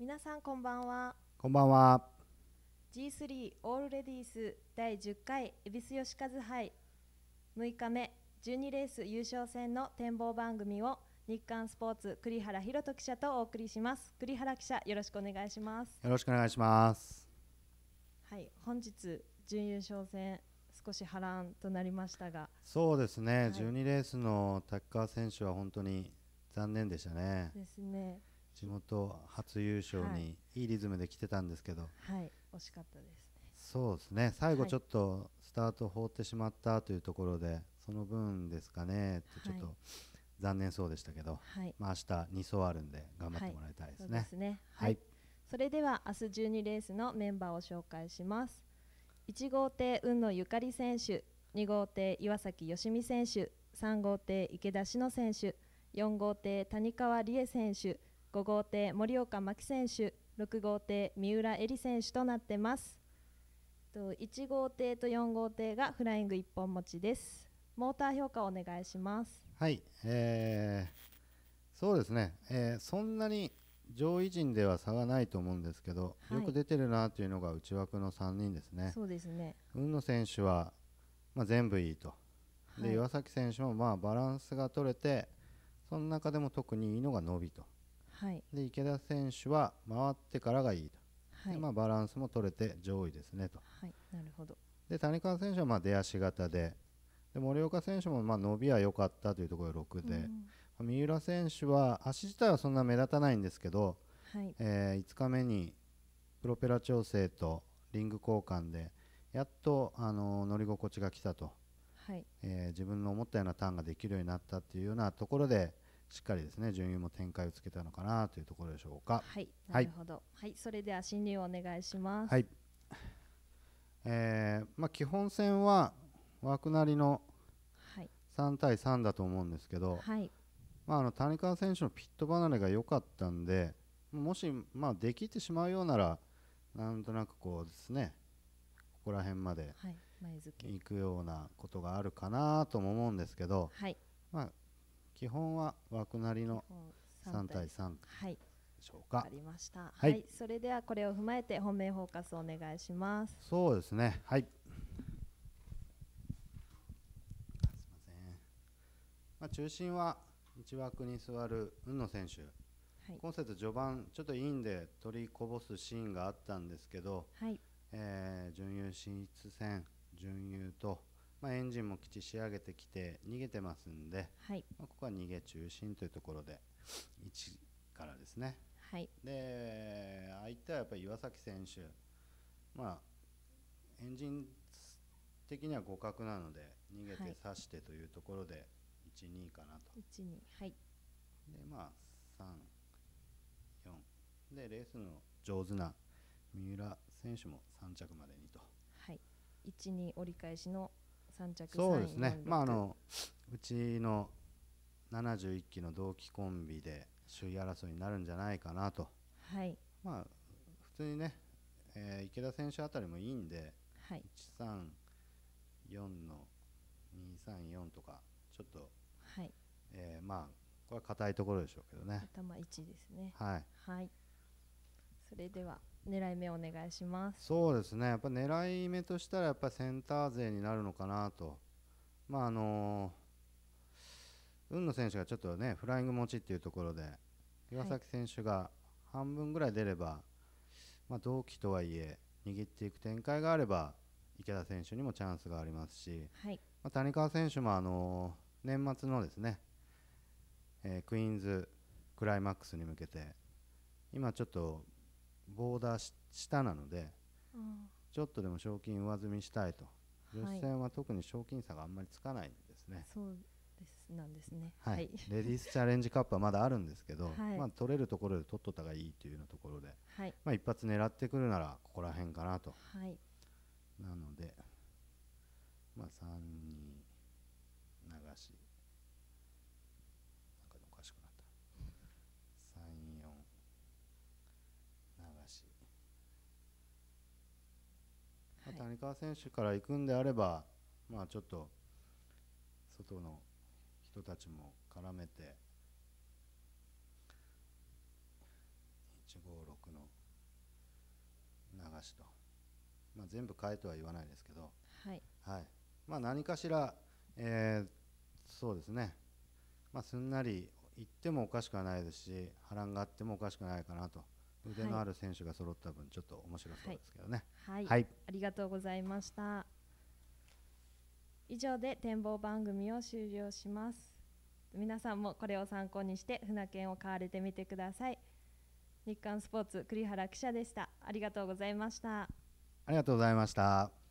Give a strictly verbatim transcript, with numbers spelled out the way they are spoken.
皆さんこんばんは。 こんばんは。 ジースリー オールレディースだいじゅっかい恵比寿吉和杯むいかめじゅうにレース優勝戦の展望番組を日刊スポーツ栗原博人記者とお送りします。栗原記者、よろしくお願いします。 よろしくお願いします。 はい、本日準優勝戦少し波乱となりましたが、 そうですね、 はい、 じゅうにレースの滝川選手は本当に残念でしたね。 ですね。 地元初優勝にいいリズムで来てたんですけど、 はい、惜しかったですね。 そうですね、最後はいちょっとスタートを放ってしまったというところで、その分ですかねってちょっと残念そうでしたけど、 はい、 まあ明日に走あるんで頑張ってもらいたいですね。 そうですね。 はい、 それでは明日じゅうにレースのメンバーを紹介します。いち号艇雲野ゆかり選手、に号艇岩崎よしみ選手、さん号艇池田志乃選手、よん号艇谷川理恵選手、ご号艇森岡真希選手、ろく号艇三浦恵里選手となってます。いち号艇とよん号艇がフライング一本持ちです。モーター評価をお願いします。 はい、えー、そうですね、えー、そんなに上位陣では差がないと思うんですけど、 はい、 よく出てるなというのが内枠のさんにんですね。 そうですね。 雲野選手は、まあ、全部いいと。で、 はい、 岩崎選手もまあバランスが取れて、その中でも特にいいのが伸びと。 はい、 で、池田選手は回ってからがいいと。 はい、 でまあ、バランスも取れて上位ですねと。 はい、なるほど。 で、谷川選手はまあ出足型で、で森岡選手もまあ伸びは良かったというところでろくで、うん、三浦選手は足自体はそんな目立たないんですけど、 はい、 えー、いつかめにプロペラ調整とリング交換でやっと、あのー、乗り心地が来たと、 はい、 えー、自分の思ったようなターンができるようになったっていうようなところでしっかりですね順位も展開をつけたのかなというところでしょうか。 はい、なるほど。はい、はい、それでは進入をお願いします。 はい、えーまあ、基本戦は枠なりのさん対さんだと思うんですけど、 はい、まあ、あの谷川選手のピット離れが良かったんで、もし、まあ、できてしまうようならなんとなくこうですね、ここら辺まで行くようなことがあるかなとも思うんですけど、 はい、 まあ、基本は枠なりのさん対さんでしょうか。 わかりました。 はい、はい、 それではこれを踏まえて本命フォーカスをお願いします。 そうですね、はい、すいません、まあ、中心はいち枠に座る雲野選手、はい、今節序盤ちょっとインで取りこぼすシーンがあったんですけど、はい、えー、準優進出戦準優と、まあ、エンジンもきち仕上げてきて逃げてますんで、はい、まあ、ここは逃げ中心というところでいちからですね。はい、で相手はやっぱり岩崎選手、まあ、エンジン的には互角なので逃げて刺してというところでいち、にかなと。いち、に、はい、でまあさん、よんでレースの上手な三浦選手もさん着までにと。 はい、いち、に折り返しのさん着。 そうですね、まあ、あのうちのななじゅういっきの同期コンビで首位争いになるんじゃないかなと。はい、まあ普通にね、えー、池田選手あたりもいいんで、はい、いち、さん、よんのに、さん、よんとかちょっと、はい、えー、まあこれは硬いところでしょうけどね。 頭いちですね。 はい、 はい、それでは狙い目お願いします。 そうですね、やっぱ狙い目としたらやっぱセンター勢になるのかなと。まああのー、雲野選手がちょっとねフライング持ちっていうところで岩崎選手が半分ぐらい出れば、はい、まあ、同期とはいえ握っていく展開があれば池田選手にもチャンスがありますし、はい、まあ、谷川選手も、あのー、年末のですね、えー、クイーンズクライマックスに向けて今ちょっとボーダー下なので、うん、ちょっとでも賞金上積みしたいと。女子戦は特に賞金差があんまりつかないんですね。 そうですなんですね。 はい、はい、レディースチャレンジカップはまだあるんですけど、はい、まあ、取れるところで取っとった方がいいというようなところで、はい、まあ、一発狙ってくるならここら辺かなと。はい、なので、まあ、さんに流しなんかおかしくなった。さん、よん流し、まあ、谷川選手から行くんであれば、まあ、ちょっと外の人たちも絡めていちごろくの流しと、まあ、全部変えとは言わないですけど、 はい、 はい、まあ、何かしら、えー、そうですね、まあ、すんなりいってもおかしくはないですし、波乱があってもおかしくないかなと。腕のある選手が揃った分ちょっと面白そうですけどね。 はい、はい、ありがとうございました。以上で展望番組を終了します。皆さんもこれを参考にして船券を買われてみてください。日刊スポーツ栗原記者でした。ありがとうございました。 ありがとうございました。